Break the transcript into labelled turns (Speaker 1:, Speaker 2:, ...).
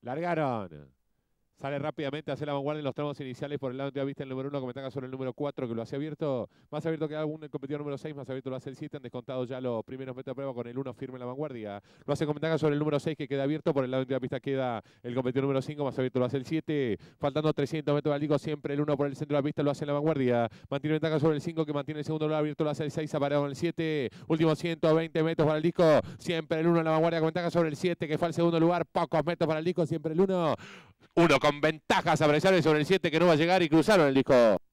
Speaker 1: Largaron. Sale rápidamente, hace la vanguardia en los tramos iniciales por el lado de vista el número 1, con ventaja sobre el número 4, que lo hace abierto. Más abierto que algún competidor número 6, más abierto lo hace el 7. Han descontado ya los primeros metros de prueba con el 1 firme en la vanguardia. Lo hace con ventaja sobre el número 6, que queda abierto. Por el lado de la pista queda el competidor número 5, más abierto lo hace el 7. Faltando 300 metros al disco, siempre el 1 por el centro de la pista lo hace en la vanguardia. Mantiene ventaja sobre el 5, que mantiene el segundo lugar abierto, lo hace el 6, aparado en el 7. Últimos 120 metros para el disco, siempre el 1 en la vanguardia con ventaja sobre el 7, que fue al segundo lugar. Pocos metros para el disco, siempre el 1. Uno con ventajas apreciables sobre el 7, que no va a llegar, y cruzaron el disco.